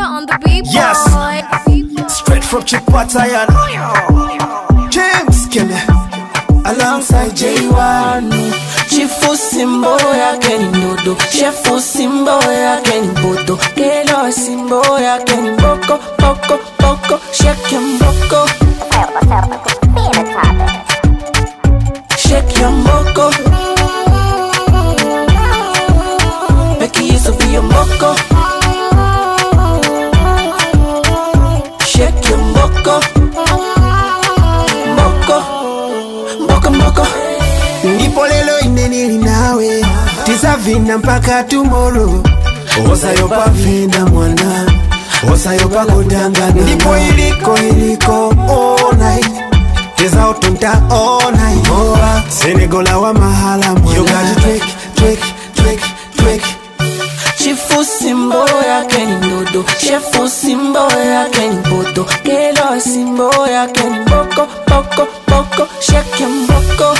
on the beat, yes. Straight from Chipata, James Kelly alongside J1. Chifu simbo ya keni nodo, chefu simbo ya keni bodo, kelo simbo ya keni boko, boko, boko, shake your boko. Shake your boko. Make you use of your boko. Shake your boko. Boko, boko, boko. Ndipo lelo inenili nawe tisavina mpaka tomorrow. Osayopa venda mwana, osayopa kudangana. Ndipo iliko all night, teza utunta all night. Moa Senegola wa mahala mwana, you got to twerk. Chifu simbo ya keni nodo, chefu simbo ya keni bodo, kelo simbo ya keni boko, boko, boko, shake your boko.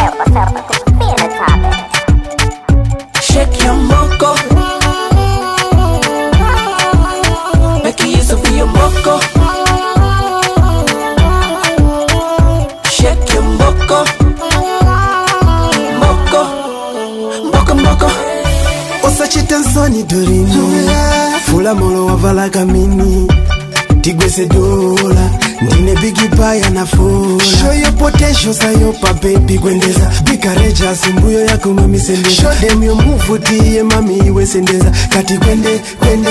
Shake your boko. Make you use of your boko. Shake your boko. Boko, boko, boko. Osachita nsoni dorino, fula molo wavala kamini, tigwese dola, ndine bigi baya na fola. Show your potential sayopa baby gwendeza, bikareja simbuyo yako mami sendeza. Show them your move tiye mami iwe sendeza, kati gwende.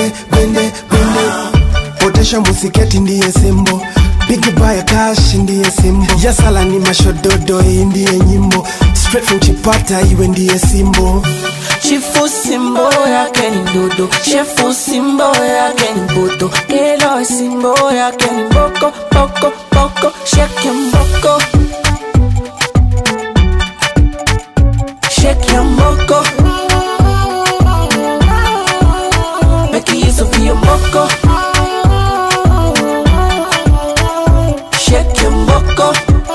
Potential musiketi ndiye sembo, bigi baya cash ndiye sembo. Yasala ni mashododo ndiye nyimbo, straight from Chipata iwe ndiye simbo. Chifu simbo ya keni dodo, chefu simbo ya keni bodo, kelo simbo ya keni boko, boko, boko, shake your boko. Shake your boko. Make you use of your boko. Shake your boko.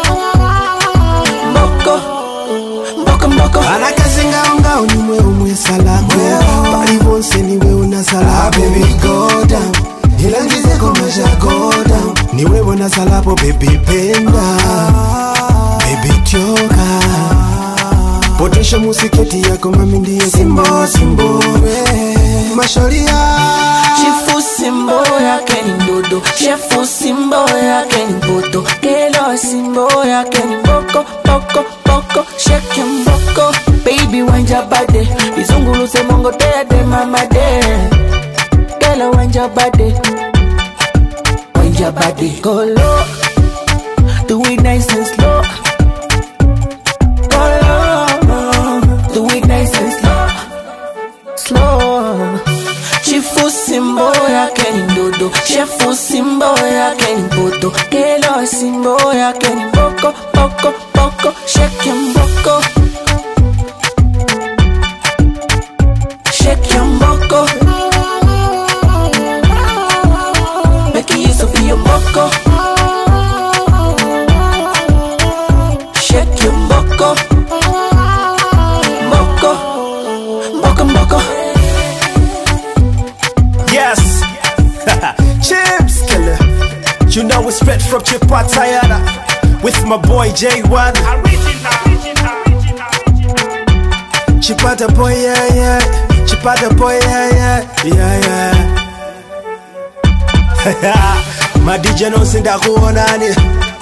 Boko, boko, boko. Anakazinga unga unimwe umwe salakwe, bali wonse niwe una salakwe. Baby go down, ilangize komasha go down, niwe wana salapo baby penda, baby choka. Potential musiketi yako mami ndiye simbo, mashoria. Chifu simbo ya keni dodo, chefu simbo ya keni bodo, kelo simbo ya keni boko, boko, boko, shake your boko. Baby wanja bade, izungulu se mongo de mama de. Kelo wanja bade, go low, do it nice and slow. Go low, do it nice and slow. Chifu simbo ya keni dodo, chefu simbo ya keni bodo, kelo simbo ya keni boko, boko, boko, shake your boko. Shake your boko. Make you use of your boko. Shake your boko. Boko, boko, boko. Yes, James Kelly. You know it's straight from Chipata with my boy J1. Chipata boy, yeah. Chipata boy, yeah. My DJ knows in that go on.